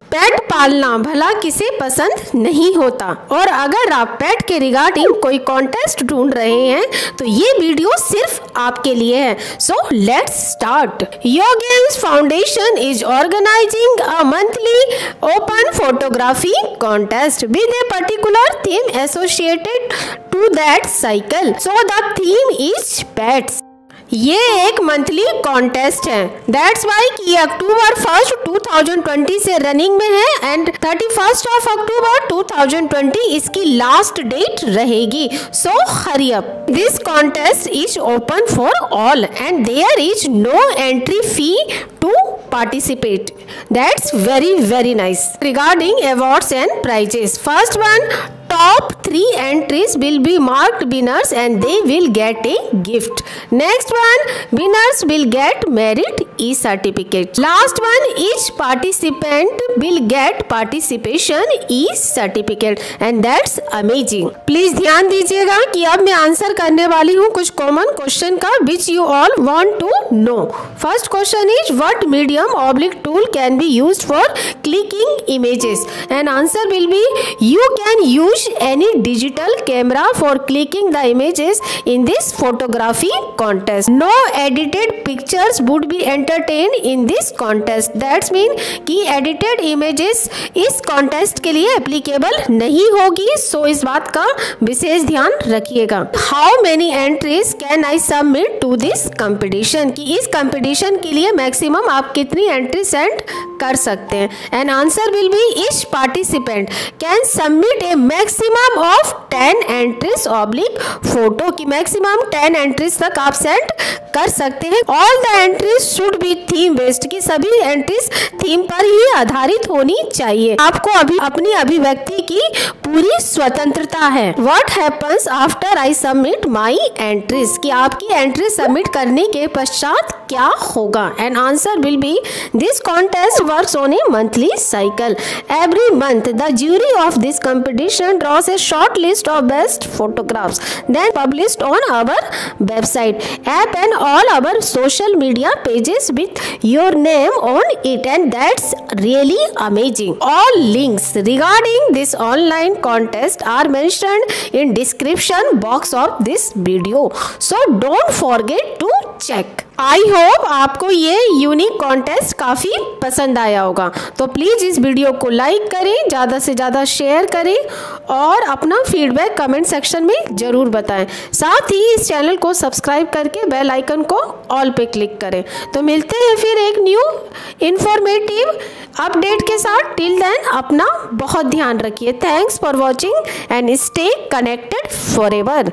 पेट पालना भला किसे पसंद नहीं होता, और अगर आप पेट के रिगार्डिंग कोई कॉन्टेस्ट ढूंढ रहे हैं तो ये वीडियो सिर्फ आपके लिए है। So let's start. Yogen's foundation is organizing a monthly open photography contest with a particular theme associated to that cycle. So the theme is pets. ये एक मंथली कॉन्टेस्ट है, दैट्स वाई कि अक्टूबर 1 2020 से रनिंग में है एंड 31 अक्टूबर 2020 इसकी last date रहेगी। So hurry up. This contest is open for all and there is no entry fee to participate. That's very nice. Regarding awards and prizes, first one, top 3 entries will be marked winners and they will get a gift. Next one, winners will get merit e-certificate. Last one, each participant will get participation e-certificate and that's amazing. Please ध्यान दीजिएगा कि अब मैं answer करने वाली हूँ कुछ common question का which you all want to know. First question is, what medium tool can be used for clicking images? And answer will be, you can use any digital camera for clicking the images in this photography contest. No edited pictures would be entertained in this contest. That's mean कि edited images इस contest के लिए applicable नहीं होगी, so इस बात का विशेष ध्यान रखिएगा। How many entries can I submit to this competition? कि इस competition के लिए maximum आप कितनी एंट्री सेंड कर सकते हैं। And answer will be, each participant can submit a maximum of 10 entries oblique photo की मैक्सिमम 10 एंट्रीज तक आप सेंड कर सकते हैं। All the entries should be theme based की सभी एंट्रीज थीम पर ही आधारित होनी चाहिए। आपको अभी अपनी अभिव्यक्ति की पूरी स्वतंत्रता है। What happens after I submit my entries की आपकी एंट्री सबमिट करने के पश्चात क्या होगा। And answer will be, this contest works on a monthly cycle. Every month, the jury of this competition draws a short list of best photographs, then published on our website, app and all our social media pages with your name on it, and that's really amazing. All links regarding this online contest are mentioned in description box of this video, so don't forget to check. I hope आपको ये unique contest काफ़ी पसंद आया होगा, तो please इस video को like करें, ज़्यादा से ज़्यादा शेयर करें और अपना फीडबैक कमेंट सेक्शन में ज़रूर बताएं। साथ ही इस चैनल को सब्सक्राइब करके बेल आइकन को ऑल पे क्लिक करें। तो मिलते हैं फिर एक न्यू इन्फॉर्मेटिव अपडेट के साथ। टिल देन अपना बहुत ध्यान रखिए। Thanks for watching and stay connected forever.